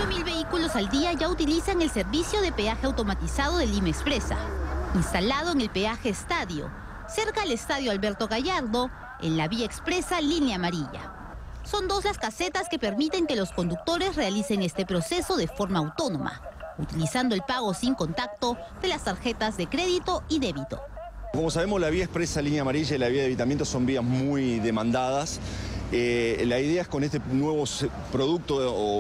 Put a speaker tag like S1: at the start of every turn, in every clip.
S1: 5.000 vehículos al día ya utilizan el servicio de peaje automatizado de Lima Expresa, instalado en el peaje Estadio, cerca al Estadio Alberto Gallardo, en la vía expresa Línea Amarilla. Son 2 las casetas que permiten que los conductores realicen este proceso de forma autónoma, utilizando el pago sin contacto de las tarjetas de crédito y débito.
S2: Como sabemos, la vía expresa Línea Amarilla y la vía de evitamiento son vías muy demandadas. La idea es con este nuevo producto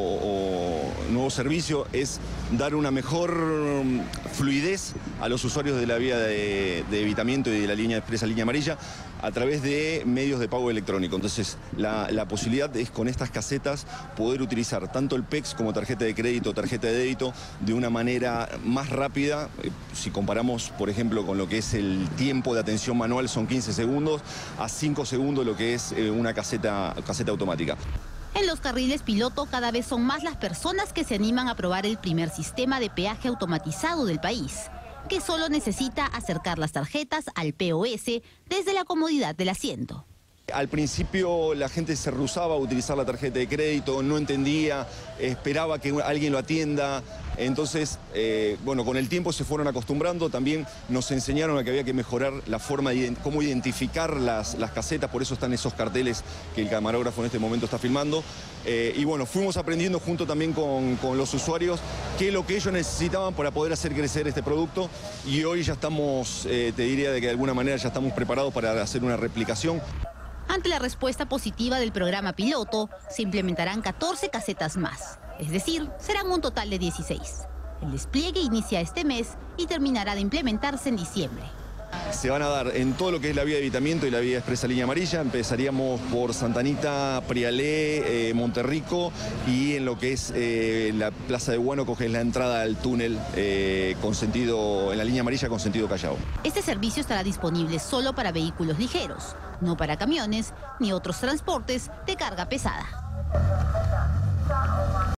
S2: o nuevo servicio es dar una mejor fluidez a los usuarios de la vía de evitamiento y de la línea expresa Línea Amarilla a través de medios de pago electrónico. Entonces la posibilidad es con estas casetas poder utilizar tanto el PEX como tarjeta de crédito o tarjeta de débito de una manera más rápida. Si comparamos, por ejemplo, con lo que es el tiempo de atención manual, son 15 segundos, a 5 segundos lo que es una caseta automática.
S1: En los carriles piloto cada vez son más las personas que se animan a probar el primer sistema de peaje automatizado del país, que solo necesita acercar las tarjetas al POS desde la comodidad del asiento.
S2: Al principio la gente se rehusaba a utilizar la tarjeta de crédito, no entendía, esperaba que alguien lo atienda. Entonces, bueno, con el tiempo se fueron acostumbrando, también nos enseñaron a que había que mejorar la forma de cómo identificar las casetas, por eso están esos carteles que el camarógrafo en este momento está filmando. Y bueno, fuimos aprendiendo junto también con los usuarios qué es lo que ellos necesitaban para poder hacer crecer este producto y hoy ya estamos, te diría de que de alguna manera ya estamos preparados para hacer una replicación.
S1: Ante la respuesta positiva del programa piloto, se implementarán 14 casetas más, es decir, serán un total de 16. El despliegue inicia este mes y terminará de implementarse en diciembre.
S2: Se van a dar en todo lo que es la vía de evitamiento y la vía expresa Línea Amarilla. Empezaríamos por Santa Anita, Prialé, Monterrico y en lo que es la Plaza de Huánuco, que es la entrada al túnel en la Línea Amarilla con sentido Callao.
S1: Este servicio estará disponible solo para vehículos ligeros, no para camiones ni otros transportes de carga pesada.